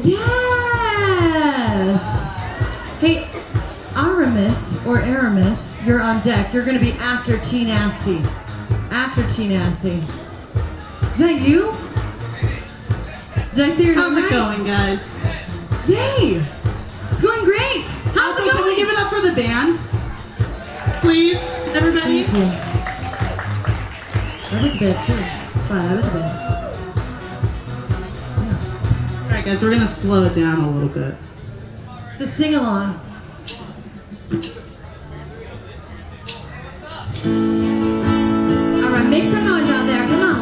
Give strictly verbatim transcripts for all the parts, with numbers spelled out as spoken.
Yes! Hey, Aramis, or Aramis, you're on deck. You're going to be after T Nasty. After T Nasty. Is that you? Did I say your name How's it right? going, guys? Yay! It's going great! How's Also, it going? can we give it up for the band? Please, everybody? Thank you. I like the bed too. It's fine, I like the bed. Yeah. Alright guys, we're gonna slow it down a little bit. It's a sing-along. Alright, make some noise out there, come on.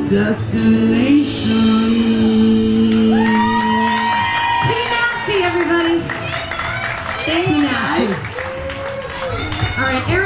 destination. T-Nasty, everybody. Thanks, T-Nasty. guys. All right, Aaron.